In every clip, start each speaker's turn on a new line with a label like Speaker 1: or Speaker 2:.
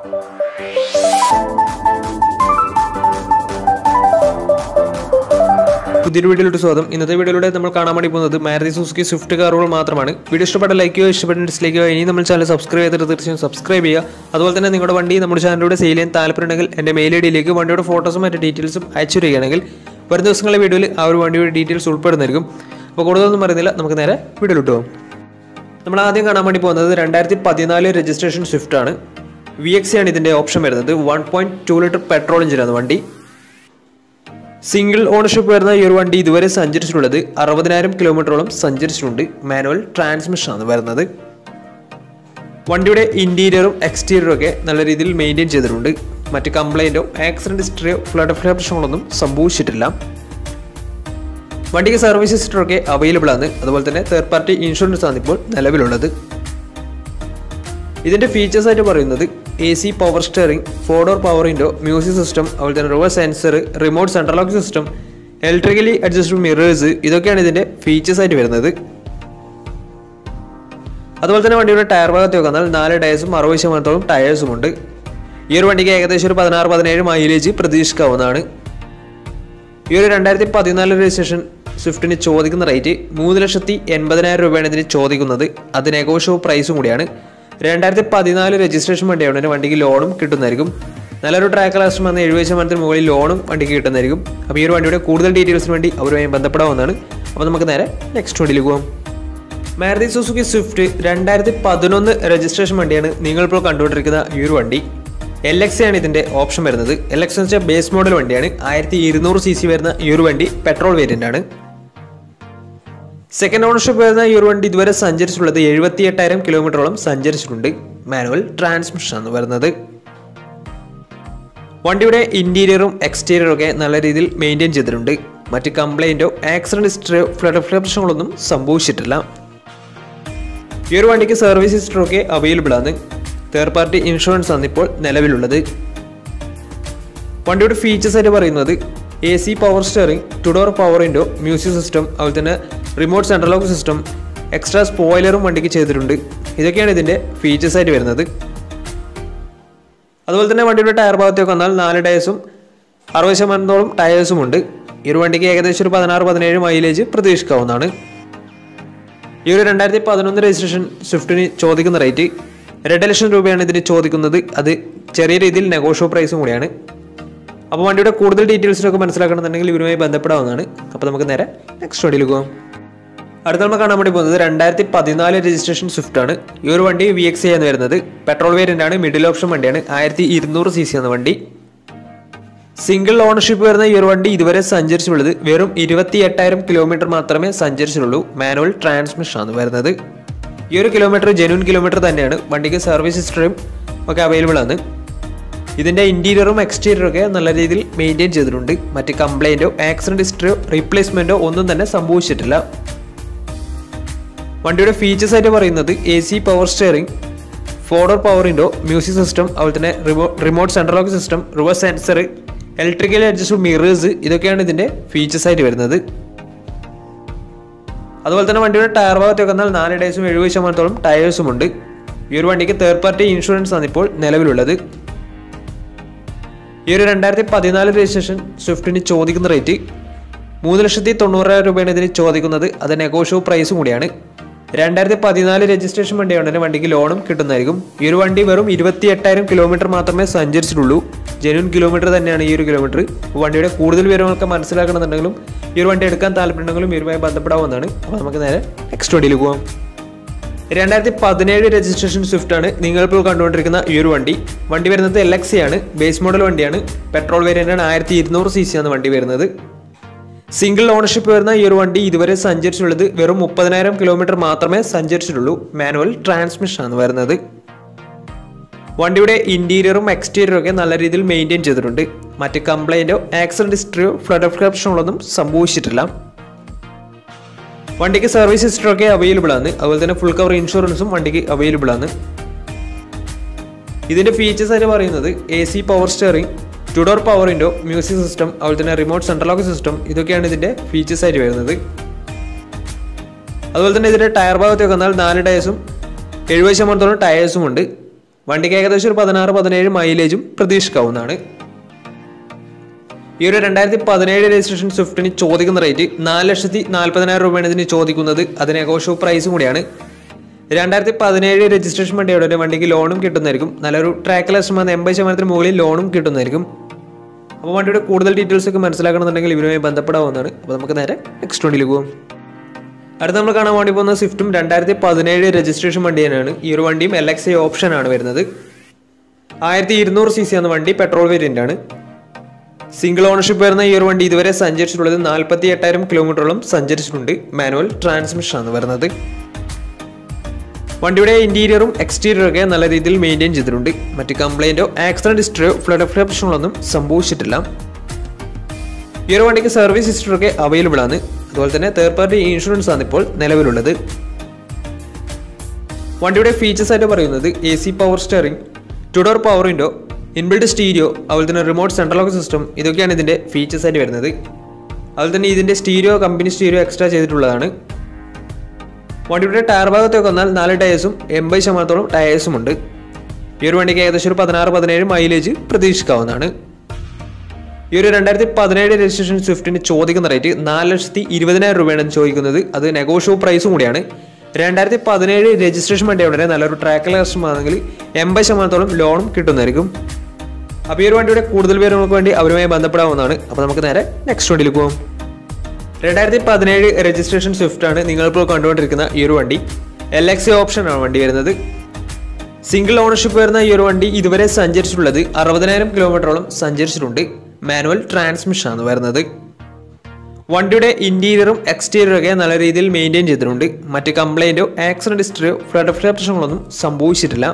Speaker 1: പുതിയൊരു വീഡിയോയിലോട്ട് സ്വാഗതം. ഇന്നത്തെ വീഡിയോയിലൂടെ നമ്മൾ കാണാൻ വേണ്ടി പോകുന്നത് മാരുതി സുസുക്കി സ്വിഫ്റ്റ് കാറുകൾ മാത്രമാണ്. വീഡിയോ ഇഷ്ടപ്പെട്ട ലൈക്ക് ചെയ്യുക, ഇഷ്ടപ്പെട്ട ഡിസ്ലൈക്ക് ചെയ്യുക. ഇനി നമ്മൾ ചാനൽ സബ്സ്ക്രൈബ് ചെയ്തിട്ട് തീർച്ചയായും സബ്സ്ക്രൈബ് ചെയ്യുക. അതുപോലെ തന്നെ നിങ്ങളുടെ വണ്ടി നമ്മുടെ ചാനലിലൂടെ സെയിൽ ചെയ്യാൻ താല്പര്യമുണ്ടെങ്കിൽ എൻ്റെ മെയിൽ ഐഡിയിലേക്ക് വണ്ടിയുടെ ഫോട്ടോസും മറ്റു ഡീറ്റെയിൽസും അയച്ചു തരികയാണെങ്കിൽ വരും ദിവസങ്ങളിലെ വീഡിയോയിൽ ആ ഒരു വണ്ടിയുടെ ഡീറ്റെയിൽസ് ഉൾപ്പെടുന്നതായിരിക്കും. അപ്പോൾ കൂടുതലൊന്നും പറയുന്നില്ല, നമുക്ക് നേരെ വീഡിയോയിലോട്ട് പോകും. നമ്മൾ ആദ്യം കാണാൻ വേണ്ടി പോകുന്നത് 2014 രജിസ്ട്രേഷൻ സ്വിഫ്റ്റ് ആണ്. VX ആണ് ഇതിൻ്റെ ഓപ്ഷൻ വരുന്നത്. 1.2 ലിറ്റർ പെട്രോൾ എഞ്ചിനാണ് വണ്ടി. സിംഗിൾ ഓണർഷിപ്പ് വരുന്ന ഈ ഒരു വണ്ടി ഇതുവരെ സഞ്ചരിച്ചിട്ടുള്ളത് 60,000 കിലോമീറ്ററോളം സഞ്ചരിച്ചിട്ടുണ്ട്. മാനുവൽ ട്രാൻസ്മിഷനാണ് വരുന്നത്. വണ്ടിയുടെ ഇൻറ്റീരിയറും എക്സ്റ്റീരിയറും ഒക്കെ നല്ല രീതിയിൽ മെയിൻറ്റെയിൻ ചെയ്തിട്ടുണ്ട്. മറ്റ് കംപ്ലൈൻറ്റോ ആക്സിഡൻറ്റ് ഹിസ്റ്ററിയോ ഫ്ലഡ് പ്രശ്നങ്ങളൊന്നും സംഭവിച്ചിട്ടില്ല. വണ്ടിക്ക് സർവീസ് ഹിസ്റ്ററൊക്കെ അവൈലബിൾ ആണ്. അതുപോലെ തന്നെ തേർഡ് പാർട്ടി ഇൻഷുറൻസ് ആണ് ഇപ്പോൾ നിലവിലുള്ളത്. ഇതിൻ്റെ ഫീച്ചേഴ്സ് ആയിട്ട് പറയുന്നത് AC power steering, 4-door power window, music system, അതുപോലെ തന്നെ reverse sensor, remote central lock system, electrically adjustable mirrors, ഇതൊക്കെയാണ് ഇതിൻ്റെ ഫീച്ചേഴ്സ് ആയിട്ട് വരുന്നത്. അതുപോലെ തന്നെ വണ്ടിയുടെ ടയർ ഭാഗത്ത് വന്നാൽ 4 ടയേഴ്സും 60% ടയേഴ്സും ഉണ്ട്. ഈ ഒരു വണ്ടിക്ക് ഏകദേശം ഒരു 16-17 മൈലേജ് പ്രതീക്ഷിക്കാവുന്നതാണ്. ഈ ഒരു 2014 രജിസ്ട്രേഷൻ സ്വിഫ്റ്റിന് ചോദിക്കുന്ന റേറ്റ് 3,80,000 രൂപയാണ് ഇതിന് ചോദിക്കുന്നത്. അത് നെഗോഷ്യബിൾ പ്രൈസും കൂടിയാണ്. 2014 രജിസ്ട്രേഷൻ വണ്ടിയാണ്. വണ്ടിക്ക് ലോണും കിട്ടുന്നതായിരിക്കും. നല്ലൊരു ട്രാക്ക് ലാസ്റ്റ് വന്ന് 70% മുകളിൽ ലോണും വണ്ടിക്ക് കിട്ടുന്നതായിരിക്കും. അപ്പോൾ ഈ ഒരു വണ്ടിയുടെ കൂടുതൽ ഡീറ്റെയിൽസിന് വേണ്ടി അവരുമായി ബന്ധപ്പെടാവുന്നതാണ്. അപ്പോൾ നമുക്ക് നേരെ നെക്സ്റ്റ് വണ്ടിയിലേക്ക് പോകാം. മാരുതി സുസുക്കി സ്വിഫ്റ്റ് 2011 രജിസ്ട്രേഷൻ വണ്ടിയാണ് നിങ്ങളിപ്പോൾ കണ്ടുകൊണ്ടിരിക്കുന്ന ഈ ഒരു വണ്ടി. LX ആണ് ഇതിൻ്റെ ഓപ്ഷൻ വരുന്നത്. LX എന്ന് വെച്ചാൽ ബേസ് മോഡൽ വണ്ടിയാണ്. 1200 cc വരുന്ന ഈ ഒരു വണ്ടി പെട്രോൾ വേരിയൻ്റ് ആണ്. സെക്കൻഡ് ഓണർഷിപ്പ് വരുന്ന ഈ ഒരു വണ്ടി ഇതുവരെ സഞ്ചരിച്ചിട്ടുള്ളത് 78,000 കിലോമീറ്ററോളം സഞ്ചരിച്ചിട്ടുണ്ട്. മാനുവൽ ട്രാൻസ്മിഷൻ ആണ് വരുന്നത്. വണ്ടിയുടെ ഇൻറ്റീരിയറും എക്സ്റ്റീരിയറും ഒക്കെ നല്ല രീതിയിൽ മെയിൻറ്റെയിൻ ചെയ്തിട്ടുണ്ട്. മറ്റ് കംപ്ലൈൻറ്റോ ആക്സിഡൻറ്റ് ഹിസ്റ്ററിയോ ഫ്ലഡ് പ്രശ്നങ്ങളൊന്നും സംഭവിച്ചിട്ടില്ല. ഈ ഒരു വണ്ടിക്ക് സർവീസ് ഹിസ്റ്ററൊക്കെ അവൈലബിൾ ആണ്. തേർഡ് പാർട്ടി ഇൻഷുറൻസ് ആണ് ഇപ്പോൾ നിലവിലുള്ളത്. വണ്ടിയുടെ ഫീച്ചേഴ്സ് ആയിട്ട് പറയുന്നത് AC power steering, 2-door power window, music system, അതുപോലെ തന്നെ remote central lock system, extra സ്പോയിലറും വണ്ടിക്ക് ചെയ്തിട്ടുണ്ട്. ഇതൊക്കെയാണ് ഇതിൻ്റെ ഫീച്ചേഴ്സ് ആയിട്ട് വരുന്നത്. അതുപോലെ തന്നെ വണ്ടിയുടെ ടയർ ഭാഗത്തേക്ക് വന്നാൽ 4 ടയേഴ്സും 60% ടയേഴ്സും ഉണ്ട്. ഈ ഒരു വണ്ടിക്ക് ഏകദേശം ഒരു 16-17 മൈലേജ് പ്രതീക്ഷിക്കാവുന്നതാണ്. ഈ ഒരു 2011 രജിസ്ട്രേഷൻ സ്വിഫ്റ്റിന് ചോദിക്കുന്ന റേറ്റ് 2 ലക്ഷം രൂപയാണ് ഇതിന് ചോദിക്കുന്നത്. അത് ചെറിയ രീതിയിൽ നെഗോഷ്യബിൾ പ്രൈസും കൂടിയാണ്. അപ്പോൾ വണ്ടിയുടെ കൂടുതൽ ഡീറ്റെയിൽസിനൊക്കെ മനസ്സിലാക്കണമെന്നുണ്ടെങ്കിൽ ഇവരുമായി ബന്ധപ്പെടാവുന്നതാണ്. അപ്പോൾ നമുക്ക് നേരെ നെക്സ്റ്റ് വണ്ടിയിൽ പോകാം. അടുത്ത നമ്മൾ കാണാൻ വേണ്ടി പോകുന്നത് 2014 രജിസ്ട്രേഷൻ സ്വിഫ്റ്റ് ആണ്. ഈ ഒരു വണ്ടി VX ആണ് വരുന്നത്. പെട്രോൾ വേരിയൻ്റ് ആണ്. മിഡിൽ ഓപ്ഷൻ വണ്ടിയാണ്. 1200 cc ആണ് വണ്ടി. സിംഗിൾ ഓണർഷിപ്പ് വരുന്ന ഈ ഒരു വണ്ടി ഇതുവരെ സഞ്ചരിച്ചിട്ടുള്ളത് വെറും 28,000 കിലോമീറ്റർ മാത്രമേ സഞ്ചരിച്ചിട്ടുള്ളൂ. മാനുവൽ ട്രാൻസ്മിഷൻ ആണ് വരുന്നത്. ഈ ഒരു കിലോമീറ്റർ ജെന്യൂൻ കിലോമീറ്റർ തന്നെയാണ്. വണ്ടിക്ക് സർവീസ് ഹിസ്റ്ററിയും ഒക്കെ അവൈലബിൾ ആണ്. ഇതിൻ്റെ ഇൻറ്റീരിയറും എക്സ്റ്റീരിയറും ഒക്കെ നല്ല രീതിയിൽ മെയിൻറ്റെയിൻ ചെയ്തിട്ടുണ്ട്. മറ്റ് കംപ്ലൈൻറ്റോ ആക്സിഡൻറ്റ് ഹിസ്റ്ററിയോ റീപ്ലേസ്മെൻറ്റോ ഒന്നും തന്നെ സംഭവിച്ചിട്ടില്ല. വണ്ടിയുടെ ഫീച്ചേഴ്സ് ആയിട്ട് പറയുന്നത് AC power steering, 4-door power window, music system, അതുപോലെ തന്നെ remote central lock system, reverse sensor, electrically adjustable mirrors, ഇതൊക്കെയാണ് ഇതിൻ്റെ ഫീച്ചേഴ്സ് ആയിട്ട് വരുന്നത്. അതുപോലെ തന്നെ വണ്ടിയുടെ ടയർ ഭാഗത്തേക്ക് വന്നാൽ 4 ടയേഴ്സും 70% ടയേഴ്സും ഉണ്ട്. ഈ ഒരു വണ്ടിക്ക് തേർഡ് പാർട്ടി ഇൻഷുറൻസ് ആണ് ഇപ്പോൾ നിലവിലുള്ളത്. ഈ ഒരു 2014 രജിസ്ട്രേഷൻ സ്വിഫ്റ്റിന് ചോദിക്കുന്ന റേറ്റ് 3,90,000 രൂപയാണ് ഇതിന് ചോദിക്കുന്നത്. അത് നെഗോഷ്യബിൾ പ്രൈസും കൂടിയാണ്. 2014 രജിസ്ട്രേഷൻ വണ്ടിയാണ്. വണ്ടിക്ക് ലോണും കിട്ടുന്നതായിരിക്കും. ഈ ഒരു വണ്ടി വെറും 28,000 കിലോമീറ്റർ മാത്രമേ സഞ്ചരിച്ചിട്ടുള്ളൂ. ജെന്യൂൻ കിലോമീറ്റർ തന്നെയാണ് ഈ ഒരു കിലോമീറ്റർ. വണ്ടിയുടെ കൂടുതൽ വിവരങ്ങളൊക്കെ മനസ്സിലാക്കണമെന്നുണ്ടെങ്കിലും ഈ ഒരു വണ്ടി എടുക്കാൻ താല്പര്യമുണ്ടെങ്കിലും ഇവരുമായി ബന്ധപ്പെടാവുന്നതാണ്. അപ്പോൾ നമുക്ക് നേരെ നെക്സ്റ്റ് വണ്ടിയിൽ പോകാം. 2017 രജിസ്ട്രേഷൻ സ്വിഫ്റ്റ് ആണ് നിങ്ങളിപ്പോൾ കണ്ടുകൊണ്ടിരിക്കുന്ന ഈ ഒരു വണ്ടി. വണ്ടി വരുന്നത് LX ആണ്. ബേസ് മോഡൽ വണ്ടിയാണ്. പെട്രോൾ വേരിയൻ്റ് ആണ്. 1200 cc ആണ് വണ്ടി വരുന്നത്. സിംഗിൾ ഓണർഷിപ്പ് വരുന്ന ഈ ഒരു വണ്ടി ഇതുവരെ സഞ്ചരിച്ചിട്ടുള്ളത് വെറും 30,000 കിലോമീറ്റർ മാത്രമേ സഞ്ചരിച്ചിട്ടുള്ളൂ. മാനുവൽ ട്രാൻസ്മിഷൻ ആണ് വരുന്നത്. വണ്ടിയുടെ ഇൻറ്റീരിയറും എക്സ്റ്റീരിയറും ഒക്കെ നല്ല രീതിയിൽ മെയിൻറ്റെയിൻ ചെയ്തിട്ടുണ്ട്. മറ്റ് കംപ്ലൈൻറ്റോ ആക്സിഡൻറ്റ് ഹിസ്റ്ററിയോ ഫ്ലഡ് പ്രശ്നങ്ങളൊന്നും സംഭവിച്ചിട്ടില്ല. വണ്ടിക്ക് സർവീസ് ഹിസ്റ്ററൊക്കെ അവൈലബിൾ ആണ്. അതുപോലെ തന്നെ ഫുൾ കവർ ഇൻഷുറൻസും വണ്ടിക്ക് അവൈലബിൾ ആണ്. ഇതിൻ്റെ ഫീച്ചേഴ്സ് ആയിട്ട് പറയുന്നത് AC power steering, 2-door power window, music system, അതുപോലെ തന്നെ റിമോട്ട് സെൻട്രൽ ലോക്ക് സിസ്റ്റം, ഇതൊക്കെയാണ് ഇതിൻ്റെ ഫീച്ചേഴ്സ് ആയിട്ട് വരുന്നത്. അതുപോലെ തന്നെ ഇതിൻ്റെ ടയർ ഭാഗത്തേക്ക് വന്നാൽ 4 ടയേഴ്സും 70% ടയേഴ്സും ഉണ്ട്. വണ്ടിക്ക് ഏകദേശം ഒരു 16-17 മൈലേജും പ്രതീക്ഷിക്കാവുന്നതാണ്. ഈ ഒരു 2017 രജിസ്ട്രേഷൻ സ്വിഫ്റ്റിന് ചോദിക്കുന്ന റേറ്റ് 4,40,000 രൂപയാണ് ഇതിന് ചോദിക്കുന്നത്. അതിന് നെഗോഷ്യബിൾ പ്രൈസും കൂടിയാണ്. 2017 രജിസ്ട്രേഷൻ വണ്ടിയുടെ വണ്ടിക്ക് ലോണും കിട്ടുന്നതായിരിക്കും. നല്ലൊരു ട്രാക്ക് ലക്ഷമാണ് 80% മുകളിൽ ലോണും കിട്ടുന്നതായിരിക്കും. അപ്പോൾ വണ്ടിയുടെ കൂടുതൽ ഡീറ്റെയിൽസ് ഒക്കെ മനസ്സിലാക്കണമെന്നുണ്ടെങ്കിൽ ഇവരുമായി ബന്ധപ്പെടാവുന്നതാണ്. അപ്പോൾ നമുക്ക് നേരെ നെക്സ്റ്റ് വണ്ടിയിൽ പോകും. അടുത്ത് നമ്മൾ കാണാൻ വേണ്ടി പോകുന്ന സ്വിഫ്റ്റും 2017 രജിസ്ട്രേഷൻ വണ്ടി തന്നെയാണ്. ഈ ഒരു വണ്ടിയും LXI ഓപ്ഷനാണ് വരുന്നത്. 1200 cc എന്ന വണ്ടി പെട്രോൾ വേരിയൻ്റ് ആണ്. സിംഗിൾ ഓണർഷിപ്പ് വരുന്ന ഈ ഒരു വണ്ടി ഇതുവരെ സഞ്ചരിച്ചിട്ടുള്ളത് 48,000 കിലോമീറ്ററോളം സഞ്ചരിച്ചിട്ടുണ്ട്. മാനുവൽ ട്രാൻസ്മിഷൻ ആണ് വരുന്നത്. വണ്ടിയുടെ ഇന്റീരിയറും എക്സ്റ്റീരിയറും ഒക്കെ നല്ല രീതിയിൽ മെയിൻറ്റെയിൻ ചെയ്തിട്ടുണ്ട്. മറ്റ് കംപ്ലൈൻറ്റോ ആക്സിഡന്റ് ഹിസ്റ്ററിയോ ഫ്ലഡ് പ്രശ്നങ്ങളൊന്നും സംഭവിച്ചിട്ടില്ല. ഈ ഒരു വണ്ടിക്ക് സർവീസ് ഹിസ്റ്ററൊക്കെ അവൈലബിൾ ആണ്. അതുപോലെ തന്നെ തേർഡ് പാർട്ടി ഇൻഷുറൻസ് ആണ് ഇപ്പോൾ നിലവിലുള്ളത്. വണ്ടിയുടെ ഫീച്ചേഴ്സ് ആയിട്ട് പറയുന്നത് AC power steering, 2-door power window, inbuilt stereo, അതുപോലെ തന്നെ റിമോട്ട് സെൻട്രൽ ലോക്ക് സിസ്റ്റം, ഇതൊക്കെയാണ് ഇതിൻ്റെ ഫീച്ചേഴ്സ് ആയിട്ട് വരുന്നത്. അതുപോലെ തന്നെ ഇതിൻ്റെ സ്റ്റീരിയോ കമ്പനി സ്റ്റീരിയോ എക്സ്ട്രാ ചെയ്തിട്ടുള്ളതാണ്. വണ്ടിയുടെ ടയർ ഭാഗത്തേക്ക് വന്നാൽ 4 ടയേഴ്സും 80% ടയേഴ്സും ഉണ്ട്. ഈ ഒരു വണ്ടിക്ക് ഏകദേശം ഒരു 16-17 മൈലേജ് പ്രതീക്ഷിക്കാവുന്നതാണ്. ഈ ഒരു 2017 രജിസ്ട്രേഷൻ സ്വിഫ്റ്റിന് ചോദിക്കുന്ന റേറ്റ് 4,20,000 രൂപയാണ് ചോദിക്കുന്നത്. അത് നെഗോഷ്യബിൾ പ്രൈസും കൂടിയാണ്. 2017 രജിസ്ട്രേഷൻ വണ്ടി അവിടെ നല്ലൊരു ട്രാക്ക് ലക്ഷമാണെങ്കിൽ 80% ലോണും കിട്ടുന്നതായിരിക്കും. അപ്പോൾ ഈ ഒരു വണ്ടിയുടെ കൂടുതൽ വിവരങ്ങൾക്ക് വേണ്ടി അവരുമായി ബന്ധപ്പെടാവുന്നതാണ്. അപ്പോൾ നമുക്ക് നേരെ നെക്സ്റ്റ് വണ്ടിയിൽ പോകാം. 2017 രജിസ്ട്രേഷൻ സ്വിഫ്റ്റ് ആണ് നിങ്ങളിപ്പോൾ കണ്ടുകൊണ്ടിരിക്കുന്ന ഈ ഒരു വണ്ടി. LXI ഓപ്ഷനാണ് വണ്ടി വരുന്നത്. സിംഗിൾ ഓണർഷിപ്പ് വരുന്ന ഈ ഒരു വണ്ടി ഇതുവരെ സഞ്ചരിച്ചിട്ടുള്ളത് 60,000 കിലോമീറ്ററോളം സഞ്ചരിച്ചിട്ടുണ്ട്. മാനുവൽ ട്രാൻസ്മിഷൻ ആണ് വരുന്നത്. വണ്ടിയുടെ ഇന്റീരിയറും എക്സ്റ്റീരിയറും ഒക്കെ നല്ല രീതിയിൽ മെയിൻറ്റെയിൻ ചെയ്തിട്ടുണ്ട്. മറ്റ് കംപ്ലൈൻറ്റോ ആക്സിഡന്റ് ഹിസ്റ്ററിയോ ഫ്ലഡ് പ്രശ്നങ്ങളൊന്നും സംഭവിച്ചിട്ടില്ല.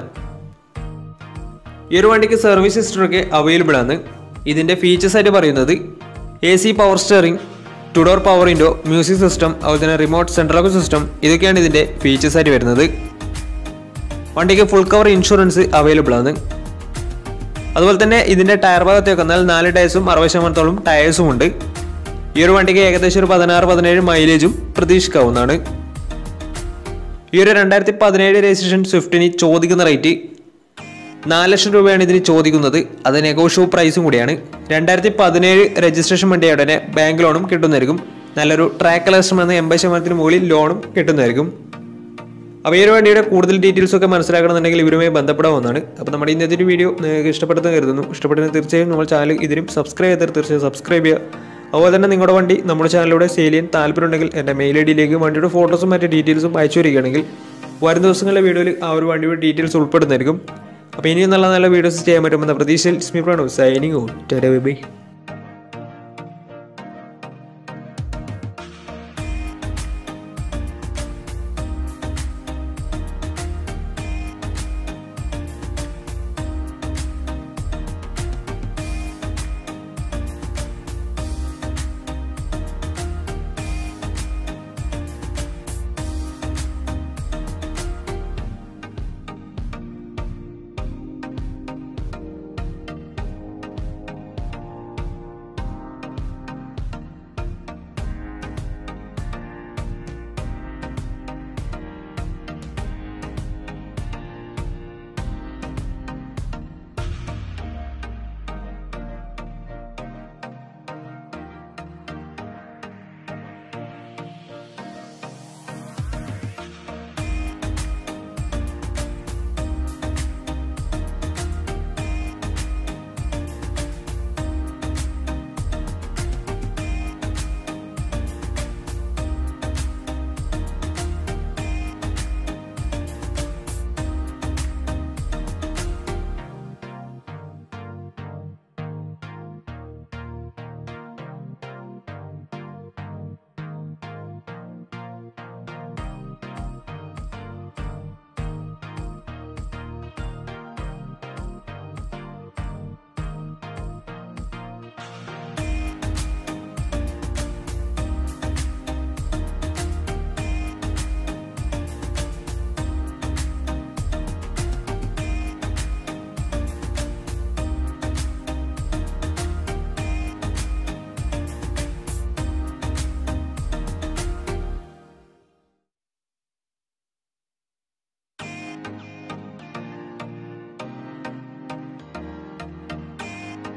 Speaker 1: ഈ ഒരു വണ്ടിക്ക് സർവീസ് ഹിസ്റ്ററൊക്കെ അവൈലബിൾ ആണ്. ഇതിൻ്റെ ഫീച്ചേഴ്സ് ആയിട്ട് പറയുന്നത് AC power steering, 2-door power window, music system, അതുപോലെ തന്നെ റിമോട്ട് സെൻട്രൽ ലോക്ക് സിസ്റ്റം, ഇതൊക്കെയാണ് ഇതിൻ്റെ ഫീച്ചേഴ്സ് ആയിട്ട് വരുന്നത്. വണ്ടിക്ക് ഫുൾ കവർ ഇൻഷുറൻസ് അവൈലബിൾ ആണ്. അതുപോലെ തന്നെ ഇതിൻ്റെ ടയർ ഭാഗത്തേക്ക് വന്നാൽ 4 ടയേഴ്സും 60% ടയേഴ്സും ഉണ്ട്. ഈ ഒരു വണ്ടിക്ക് ഏകദേശം ഒരു 16-17 മൈലേജും പ്രതീക്ഷിക്കാവുന്നതാണ്. ഈ ഒരു 2017 രജിസ്ട്രേഷൻ സ്വിഫ്റ്റിന് ചോദിക്കുന്ന റേറ്റ് 4 ലക്ഷം രൂപയാണ് ഇതിന് ചോദിക്കുന്നത്. അത് നെഗോഷ്യബിൾ പ്രൈസും കൂടിയാണ്. 2017 രജിസ്ട്രേഷൻ വണ്ടിയുടെ തന്നെ ബാങ്ക് ലോണും കിട്ടുന്നതായിരിക്കും. നല്ലൊരു ട്രാക്ക് ലക്ഷമെന്ന് 80% മുകളിൽ ലോണും കിട്ടുന്നതായിരിക്കും. അപ്പോൾ ഈ ഒരു വണ്ടിയുടെ കൂടുതൽ ഡീറ്റെയിൽസ് ഒക്കെ മനസ്സിലാക്കണമെന്നുണ്ടെങ്കിൽ ഇവരുമായി ബന്ധപ്പെടാവുന്നതാണ്. അപ്പോൾ നമ്മുടെ ഇന്നത്തെ ഒരു വീഡിയോ നിങ്ങൾക്ക് ഇഷ്ടപ്പെടുന്ന കരുതുന്നു. ഇഷ്ടപ്പെടുന്ന തീർച്ചയായും നമ്മൾ ചാനൽ ഇതിനും സബ്സ്ക്രൈബ് ചെയ്താൽ തീർച്ചയായും സബ്സ്ക്രൈബ് ചെയ്യുക. അതുപോലെ തന്നെ നിങ്ങളുടെ വണ്ടി നമ്മുടെ ചാനലിലൂടെ സെയിൽ ചെയ്യാൻ താല്പര്യമുണ്ടെങ്കിൽ എൻ്റെ മെയിൽ ഐഡിയിലേക്ക് വണ്ടിയുടെ ഫോട്ടോസും മറ്റ് ഡീറ്റെയിൽസും അയച്ചു വരികയാണെങ്കിൽ വരും ദിവസങ്ങളിലെ വീഡിയോയിൽ ആ ഒരു വണ്ടിയുടെ ഡീറ്റെയിൽസ് ഉൾപ്പെടുന്നതായിരിക്കും. അപ്പോൾ ഇനിയും നല്ല നല്ല വീഡിയോസ് ചെയ്യാൻ പറ്റുമെന്ന പ്രതീക്ഷയിൽ സൈനിങ് ഔട്ട്. ബൈ.